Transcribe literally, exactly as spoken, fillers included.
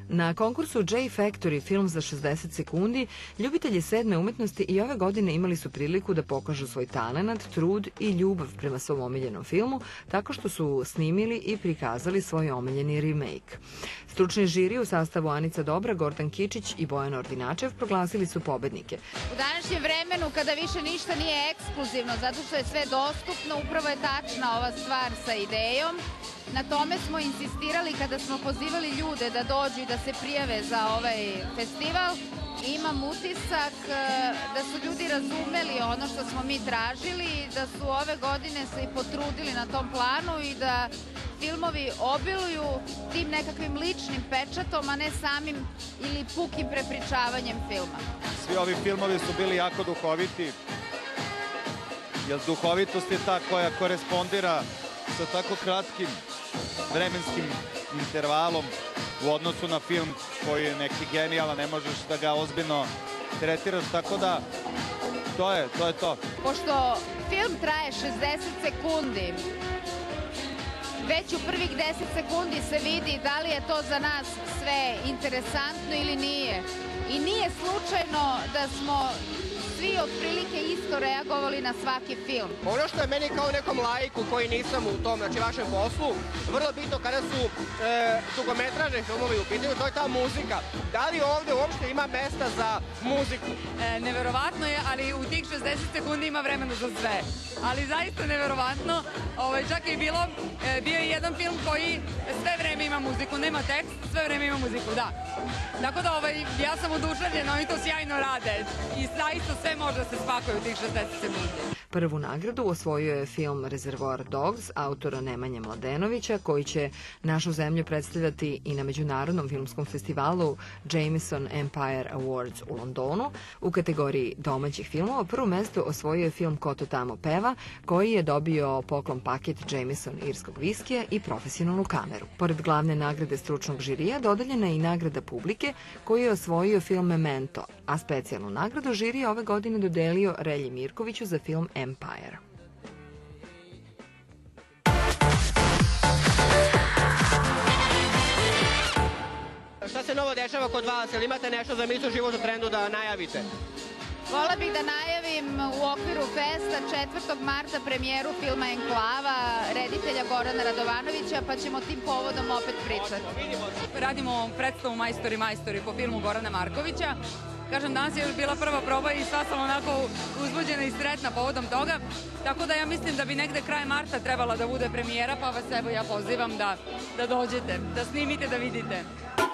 Na konkursu J Factory film za šezdeset sekundi ljubitelji sedme umetnosti i ove godine imali su priliku da pokažu svoj talenat, trud i ljubav prema svom omiljenom filmu tako što su snimili i prikazali svoj omiljeni remake. Stručni žiri u sastavu Anica Dobra, Gordan Kičić i Bojan Ordinačev proglasili su pobednike. U današnjem vremenu kada više ništa nije ekskluzivno zato što je sve dostupno, upravo je tačna ova stvar sa idejom. Na tome smo insistirali kada smo pozivali ljude da dođu i da se prijave za ovaj festival. Imam utisak da su ljudi razumeli ono što smo mi tražili i da su ove godine se i potrudili na tom planu i da filmovi obiluju tim nekakvim ličnim pečatom, a ne samim ili pukim prepričavanjem filma. Svi ovi filmovi su bili jako duhoviti, jer duhovitost je ta koja korespondira sa tako kratkim vremenskim intervalom u odnosu na film koji je neki genijalan, ne možeš da ga ozbiljno tretiraš, tako da to je to. Je to. Pošto film traje šezdeset sekundi, već u prvih deset sekundi se vidi da li je to za nas sve interesantno ili nije. I nije slučajno da smo svi otprilike isto reagovali na svaki film. Ono što je meni kao nekom laiku koji nisam u tom, znači vašem poslu, vrlo bitno kada su e, dugometražni filmovi u pitanju, to je ta muzika. Da li ovde uopšte ima mesta za muziku? E, neverovatno je, ali u tih šezdeset sekundi ima vremena za sve. Ali zaista neverovatno, ovaj, čak je bilo, e, bio je jedan film koji sve vreme ima muziku, nema tekst, sve vreme ima muziku, da. Tako da ovaj, ja sam oduševljena, oni to sjajno rade i zaista sve može da se spakuje u tih šezdeset sekundi. Prvu nagradu osvojio je film Reservoir Dogs autora Nemanje Mladenovića, koji će našu zemlju predstavljati i na Međunarodnom filmskom festivalu Jameson Empire Awards u Londonu. U kategoriji domaćih filmova prvo mesto osvojio je film Ko to tamo peva, koji je dobio poklon paket Jameson irskog viskija i profesionalnu kameru. Pored glavne nagrade stručnog žirija, dodeljena je i nagrada publike, koji je osvojio film Memento, a specijalnu nagradu žiri ove godine dodelio Relji Mirkoviću za film Empire. Šta se novo dešava kod vas? Ili imate nešto za Misu život u trendu da najavite? Vola bih da najavim u okviru festa četvrtog marta premijeru filma Enklava reditelja Gorana Radovanovića, pa ćemo tim povodom opet pričati. Radimo predstavu Majstori, majstori po filmu Gorana Markovića. Kažem, danas je bila prva proba i sva sam onako uzbuđena i sretna povodom toga, tako da ja mislim da bi negde kraj marta trebala da bude premijera, pa vas evo ja pozivam da, da dođete, da snimite, da vidite.